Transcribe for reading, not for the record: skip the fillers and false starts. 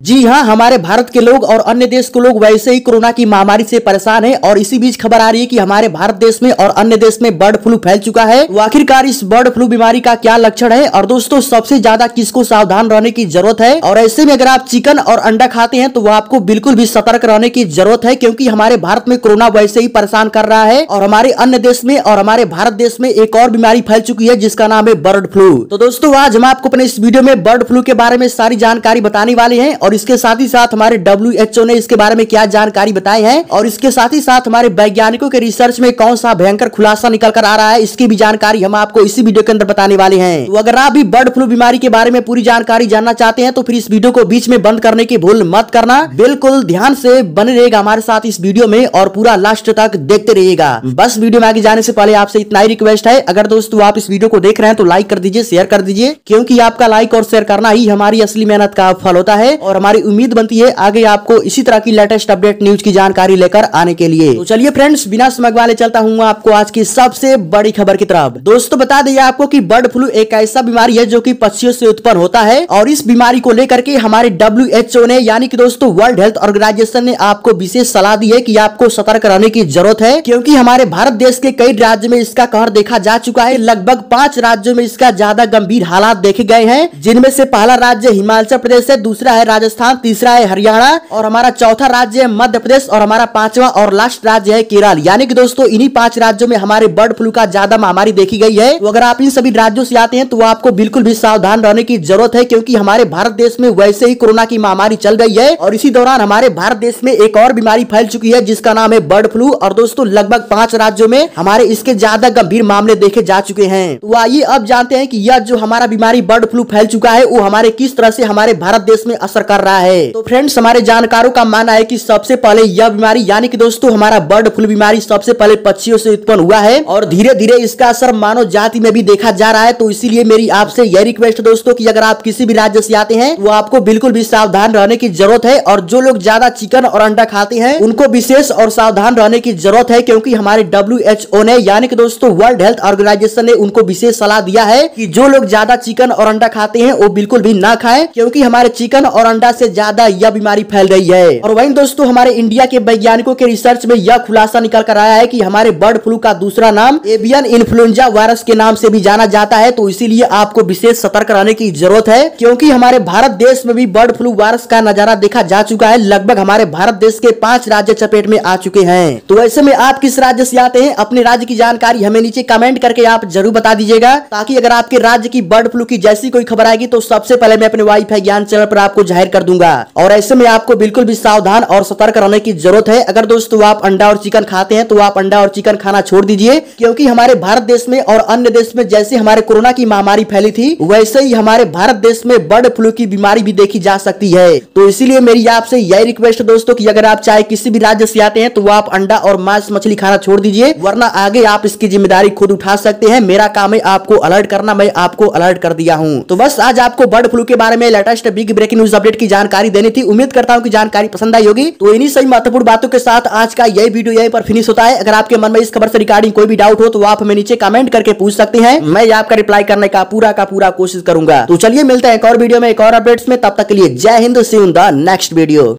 जी हाँ, हमारे भारत के लोग और अन्य देश के लोग वैसे ही कोरोना की महामारी से परेशान हैं और इसी बीच खबर आ रही है कि हमारे भारत देश में और अन्य देश में बर्ड फ्लू फैल चुका है। तो आखिरकार इस बर्ड फ्लू बीमारी का क्या लक्षण है और दोस्तों सबसे ज्यादा किसको सावधान रहने की जरूरत है, और ऐसे में अगर आप चिकन और अंडा खाते हैं तो वो आपको बिल्कुल भी सतर्क रहने की जरूरत है, क्योंकि हमारे भारत में कोरोना वैसे ही परेशान कर रहा है और हमारे अन्य देश में और हमारे भारत देश में एक और बीमारी फैल चुकी है जिसका नाम है बर्ड फ्लू। तो दोस्तों आज हम आपको अपने इस वीडियो में बर्ड फ्लू के बारे में सारी जानकारी बताने वाले हैं और इसके साथ ही साथ हमारे WHO ने इसके बारे में क्या जानकारी बताई है और इसके साथ ही साथ हमारे वैज्ञानिकों के रिसर्च में कौन सा भयंकर खुलासा निकल कर आ रहा है, इसकी भी जानकारी हम आपको इसी वीडियो के अंदर बताने वाले हैं। तो अगर आप भी बर्ड फ्लू बीमारी के बारे में पूरी जानकारी जानना चाहते हैं तो फिर इस वीडियो को बीच में बंद करने की भूल मत करना, बिल्कुल ध्यान से बने रहेगा हमारे साथ इस वीडियो में और पूरा लास्ट तक देखते रहिएगा। बस वीडियो में आगे जाने से पहले आपसे इतना ही रिक्वेस्ट है, अगर दोस्तों आप इस वीडियो को देख रहे हैं तो लाइक कर दीजिए, शेयर कर दीजिए, क्योंकि आपका लाइक और शेयर करना ही हमारी असली मेहनत का फल होता है और हमारी उम्मीद बनती है आगे आपको इसी तरह की लेटेस्ट अपडेट न्यूज की जानकारी लेकर आने के लिए। तो चलिए फ्रेंड्स, बिना समय गवाए चलता हूँ आपको आज की सबसे बड़ी खबर की तरफ। दोस्तों बता दें आपको कि बर्ड फ्लू एक ऐसा बीमारी है जो कि पक्षियों से उत्पन्न होता है और इस बीमारी को लेकर के हमारे WHO ने यानी कि दोस्तों वर्ल्ड हेल्थ ऑर्गेनाइजेशन ने आपको विशेष सलाह दी है कि आपको सतर्क रहने की जरूरत है, क्योंकि हमारे भारत देश के कई राज्यों में इसका कहर देखा जा चुका है। लगभग 5 राज्यों में इसका ज्यादा गंभीर हालात देखे गए हैं, जिनमें से पहला राज्य हिमाचल प्रदेश है, दूसरा है राजस्थान, तीसरा है हरियाणा और हमारा चौथा राज्य है मध्य प्रदेश और हमारा 5वां और लास्ट राज्य है केरल। यानी कि दोस्तों इन्हीं 5 राज्यों में हमारे बर्ड फ्लू का ज्यादा महामारी देखी गई है। तो अगर आप इन सभी राज्यों से आते हैं तो आपको बिल्कुल भी सावधान रहने की जरूरत है, क्योंकि हमारे भारत देश में वैसे ही कोरोना की महामारी चल रही है और इसी दौरान हमारे भारत देश में एक और बीमारी फैल चुकी है जिसका नाम है बर्ड फ्लू और दोस्तों लगभग 5 राज्यों में हमारे इसके ज्यादा गंभीर मामले देखे जा चुके हैं। तो आइए अब जानते हैं कि यह जो हमारा बीमारी बर्ड फ्लू फैल चुका है वो हमारे किस तरह से हमारे भारत देश में असर कर रहा है। तो फ्रेंड्स, हमारे जानकारों का मानना है कि सबसे पहले यह बीमारी यानी कि दोस्तों हमारा बर्ड फ्लू बीमारी सबसे पहले पक्षियों से उत्पन्न हुआ है और धीरे धीरे इसका असर मानव जाति में भी देखा जा रहा है। तो इसीलिए मेरी आपसे यह रिक्वेस्ट है दोस्तों कि अगर आप किसी भी राज्य से आते हैं तो आपको बिल्कुल भी सावधान रहने की जरूरत है और जो लोग ज्यादा चिकन और अंडा खाते हैं उनको विशेष और सावधान रहने की जरूरत है, क्योंकि हमारे WHO ने यानी कि दोस्तों वर्ल्ड हेल्थ ऑर्गेनाइजेशन ने उनको विशेष सलाह दिया है कि जो लोग ज्यादा चिकन और अंडा खाते हैं वो बिल्कुल भी ना खाएं, क्योंकि हमारे चिकन और अंडा से ज्यादा यह बीमारी फैल रही है। और वहीं दोस्तों हमारे इंडिया के वैज्ञानिकों के रिसर्च में यह खुलासा निकल कर आया है कि हमारे बर्ड फ्लू का दूसरा नाम एवियन इन्फ्लुएंजा वायरस के नाम से भी जाना जाता है। तो इसीलिए आपको विशेष सतर्क रहने की जरूरत है, क्योंकि हमारे भारत देश में भी बर्ड फ्लू वायरस का नजारा देखा जा चुका है। लगभग हमारे भारत देश के 5 राज्य चपेट में आ चुके हैं। तो ऐसे में आप किस राज्य से आते हैं, अपने राज्य की जानकारी हमें नीचे कमेंट करके आप जरूर बता दीजिएगा, ताकि अगर आपके राज्य की बर्ड फ्लू की जैसी कोई खबर आएगी तो सबसे पहले मैं अपने वाईफाई ज्ञान चैनल पर आपको जाहिर कर दूंगा। और ऐसे में आपको बिल्कुल भी सावधान और सतर्क रहने की जरूरत है। अगर दोस्तों आप अंडा और चिकन खाते हैं तो आप अंडा और चिकन खाना छोड़ दीजिए, क्योंकि हमारे भारत देश में और अन्य देश में जैसे हमारे कोरोना की महामारी फैली थी वैसे ही हमारे भारत देश में बर्ड फ्लू की बीमारी भी देखी जा सकती है। तो इसीलिए मेरी आपसे यही रिक्वेस्ट है दोस्तों कि अगर आप चाहे किसी भी राज्य से आते हैं तो आप अंडा और मांस मछली खाना छोड़ दीजिए, वरना आगे आप इसकी जिम्मेदारी खुद उठा सकते हैं। मेरा काम है आपको अलर्ट करना, मैं आपको अलर्ट कर दिया हूँ। तो बस आज आपको बर्ड फ्लू के बारे में latest big breaking news update की जानकारी देनी थी। उम्मीद करता हूँ कि जानकारी पसंद आई होगी। तो इन्हीं सही महत्वपूर्ण बातों के साथ आज का यही वीडियो यहीं पर फिनिश होता है। अगर आपके मन में इस खबर से रिगार्डिंग कोई भी डाउट हो तो आप हमें नीचे कमेंट करके पूछ सकते हैं, मैं आपका रिप्लाई करने का पूरा कोशिश करूंगा। तो चलिए मिलते हैं एक और वीडियो में एक और अपडेट्स में, तब तक के लिए Jai Hind, see you in the next video.